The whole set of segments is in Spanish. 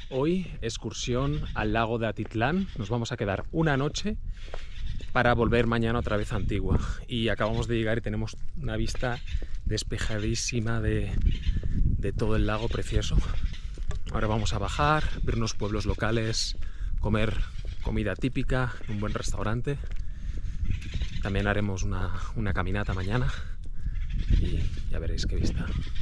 Hoy excursión al lago de Atitlán. Nos vamos a quedar una noche para volver mañana otra vez a Antigua. Y acabamos de llegar y tenemos una vista despejadísima de todo el lago, precioso. Ahora vamos a bajar, ver unos pueblos locales, comer comida típica en un buen restaurante. También haremos una caminata mañana y ya veréis qué vista.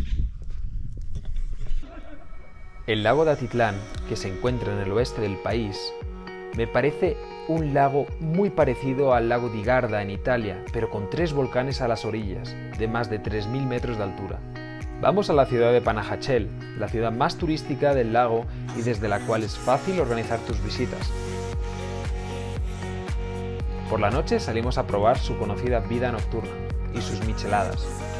El lago de Atitlán, que se encuentra en el oeste del país, me parece un lago muy parecido al lago di Garda en Italia, pero con 3 volcanes a las orillas, de más de 3000 metros de altura. Vamos a la ciudad de Panajachel, la ciudad más turística del lago y desde la cual es fácil organizar tus visitas. Por la noche salimos a probar su conocida vida nocturna y sus micheladas.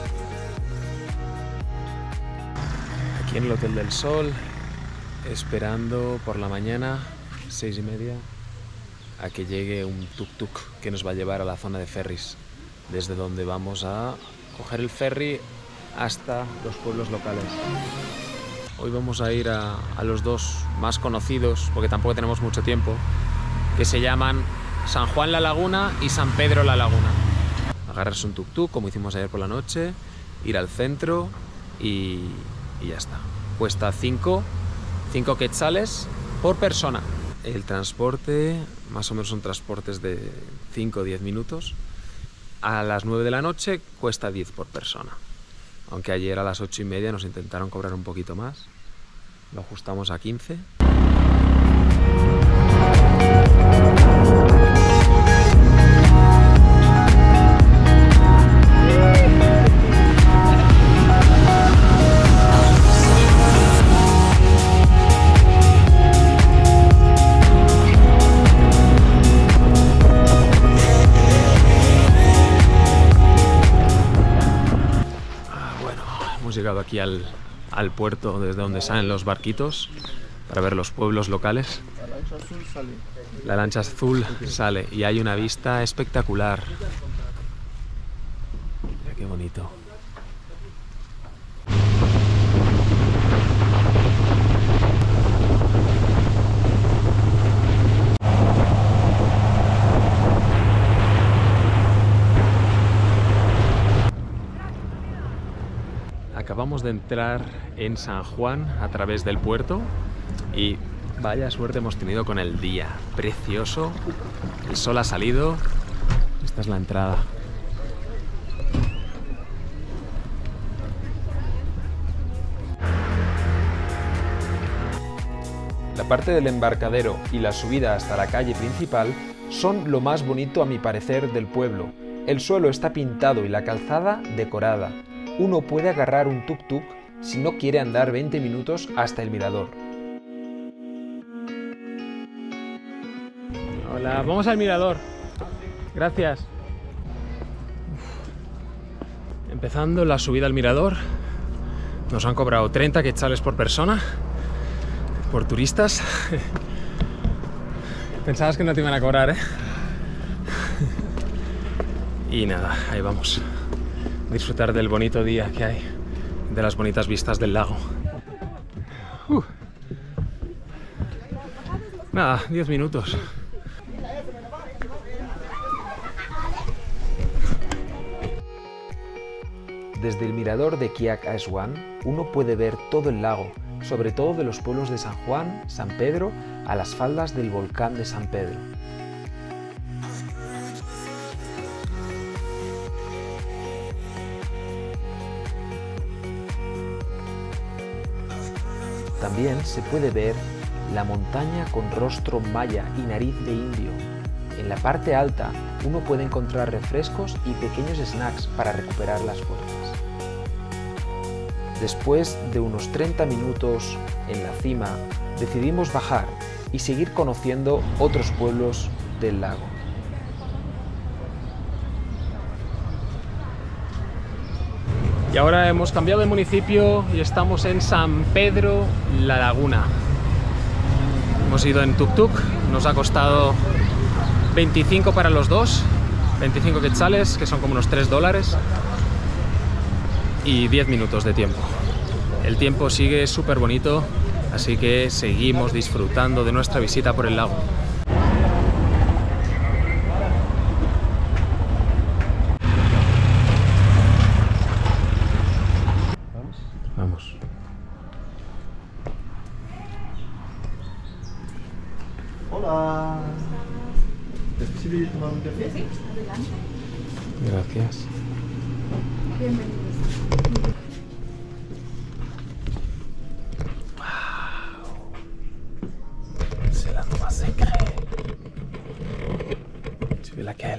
Aquí en el Hotel del Sol, esperando por la mañana, 6:30, a que llegue un tuk-tuk que nos va a llevar a la zona de ferries, desde donde vamos a coger el ferry hasta los pueblos locales. Hoy vamos a ir a los dos más conocidos, porque tampoco tenemos mucho tiempo, que se llaman San Juan la Laguna y San Pedro la Laguna. Agarrarse un tuk-tuk, como hicimos ayer por la noche, ir al centro y ya está. Cuesta 5 quetzales por persona. El transporte, más o menos son transportes de 5 o 10 minutos. A las 9 de la noche cuesta 10 por persona. Aunque ayer a las 8:30 nos intentaron cobrar un poquito más. Lo ajustamos a 15. Hemos llegado aquí al puerto desde donde salen los barquitos para ver los pueblos locales. La lancha azul sale y hay una vista espectacular. Mira qué bonito. Acabamos de entrar en San Juan a través del puerto y vaya suerte hemos tenido con el día. Precioso, el sol ha salido. Esta es la entrada. La parte del embarcadero y la subida hasta la calle principal son lo más bonito a mi parecer del pueblo. El suelo está pintado y la calzada decorada. Uno puede agarrar un tuk-tuk si no quiere andar 20 minutos hasta el mirador. Hola, vamos al mirador. Gracias. Empezando la subida al mirador. Nos han cobrado 30 quetzales por persona, por turistas. Pensabas que no te iban a cobrar, ¿eh? Y nada, ahí vamos. Disfrutar del bonito día que hay, de las bonitas vistas del lago. Nada, 10 minutos. Desde el mirador de Quiac Aswan, uno puede ver todo el lago, sobre todo de los pueblos de San Juan, San Pedro, a las faldas del volcán de San Pedro. También se puede ver la montaña con rostro maya y nariz de indio. En la parte alta uno puede encontrar refrescos y pequeños snacks para recuperar las fuerzas. Después de unos 30 minutos en la cima, decidimos bajar y seguir conociendo otros pueblos del lago. Y ahora hemos cambiado de municipio y estamos en San Pedro la Laguna. Hemos ido en tuk-tuk, nos ha costado 25 para los dos, 25 quetzales, que son como unos $3, y 10 minutos de tiempo. El tiempo sigue súper bonito, Así que seguimos disfrutando de nuestra visita por el lago. Vamos. Hola. ¿Es posible tomar un café? Sí, adelante. Gracias. Bienvenidos. C'est l'endroit secret. Tu veux laquelle?